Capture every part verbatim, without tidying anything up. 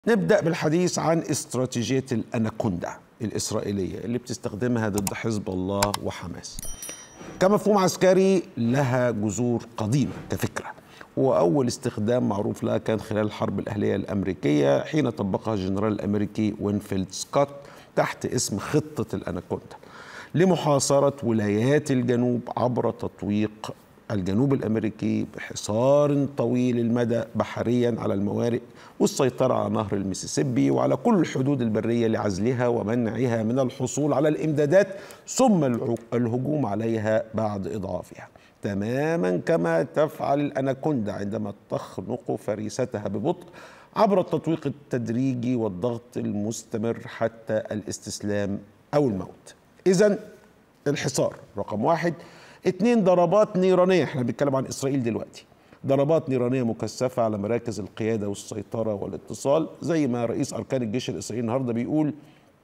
نبدأ بالحديث عن استراتيجية الأناكوندا الإسرائيلية اللي بتستخدمها ضد حزب الله وحماس. كمفهوم عسكري لها جذور قديمة كفكرة، وأول استخدام معروف لها كان خلال الحرب الأهلية الأمريكية حين طبقها الجنرال الأمريكي وينفيلد سكوت تحت اسم خطة الأناكوندا لمحاصرة ولايات الجنوب عبر تطويق الجنوب الأمريكي بحصار طويل المدى بحريا على الموارئ والسيطرة على نهر المسيسيبي وعلى كل الحدود البرية لعزلها ومنعها من الحصول على الإمدادات ثم الهجوم عليها بعد إضعافها، تماما كما تفعل الأناكوندا عندما تخنق فريستها ببطء عبر التطويق التدريجي والضغط المستمر حتى الاستسلام أو الموت. إذن الحصار رقم واحد. اتنين، ضربات نيرانية، احنا بنتكلم عن إسرائيل دلوقتي، ضربات نيرانية مكثفة على مراكز القيادة والسيطرة والاتصال، زي ما رئيس أركان الجيش الإسرائيلي النهاردة بيقول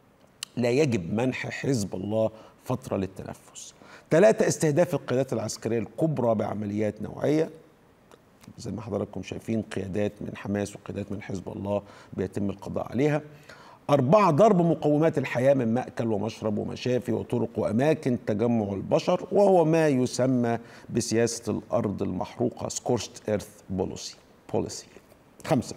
لا يجب منح حزب الله فترة للتنفس. ثلاثة، استهداف القيادات العسكرية الكبرى بعمليات نوعية، زي ما حضراتكم شايفين قيادات من حماس وقيادات من حزب الله بيتم القضاء عليها. أربعة، ضرب مقومات الحياة من مأكل ومشرب ومشافي وطرق وأماكن تجمع البشر، وهو ما يسمى بسياسة الأرض المحروقة scorched earth policy. خمسة،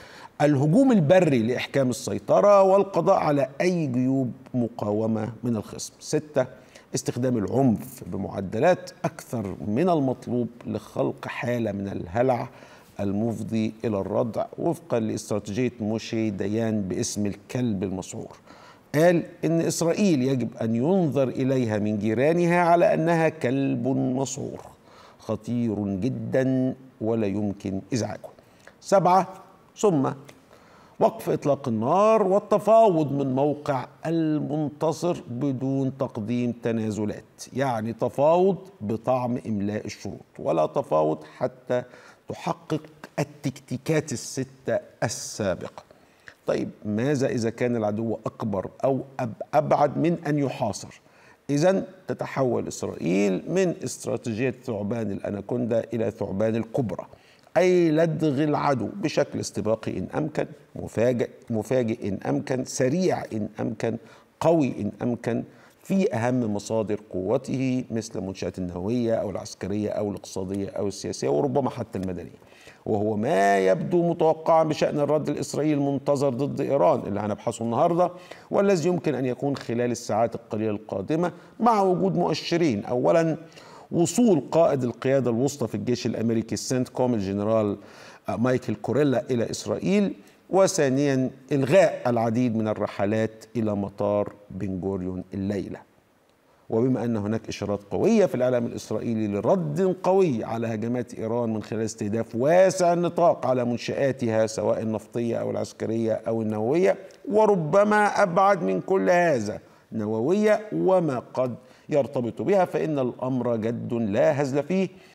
الهجوم البري لإحكام السيطرة والقضاء على أي جيوب مقاومة من الخصم. ستة، استخدام العنف بمعدلات أكثر من المطلوب لخلق حالة من الهلع المفضي إلى الردع وفقا لاستراتيجية موشي ديان باسم الكلب المسعور. قال إن إسرائيل يجب أن ينظر إليها من جيرانها على أنها كلب مسعور خطير جدا ولا يمكن إزعاجه. سبعة، ثم وقف إطلاق النار والتفاوض من موقع المنتصر بدون تقديم تنازلات، يعني تفاوض بطعم إملاء الشروط ولا تفاوض حتى تحقق التكتيكات الستة السابقة. طيب ماذا إذا كان العدو أكبر أو أبعد من أن يحاصر؟ إذن تتحول إسرائيل من استراتيجية ثعبان الأناكوندا إلى ثعبان الكبرى، أي لدغ العدو بشكل استباقي إن أمكن، مفاجئ, مفاجئ إن أمكن، سريع إن أمكن، قوي إن أمكن، في أهم مصادر قوته مثل المنشآت النووية أو العسكرية أو الاقتصادية أو السياسية وربما حتى المدنية، وهو ما يبدو متوقعا بشأن الرد الإسرائيلي المنتظر ضد إيران اللي هنبحثه النهاردة، والذي يمكن أن يكون خلال الساعات القليلة القادمة مع وجود مؤشرين. أولا، وصول قائد القيادة الوسطى في الجيش الأمريكي السنت كوم الجنرال مايكل كوريلا إلى إسرائيل، وثانيا إلغاء العديد من الرحلات إلى مطار بن غوريون الليلة. وبما أن هناك إشارات قوية في الإعلام الإسرائيلي لرد قوي على هجمات إيران من خلال استهداف واسع النطاق على منشآتها سواء النفطية أو العسكرية أو النووية، وربما أبعد من كل هذا نووية وما قد يرتبط بها، فإن الأمر جد لا هزل فيه،